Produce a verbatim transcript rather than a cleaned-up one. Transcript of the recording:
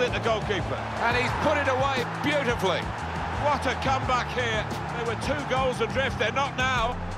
fouled it, the goalkeeper. And he's put it away beautifully. What a comeback here. They were two goals adrift, they're not now.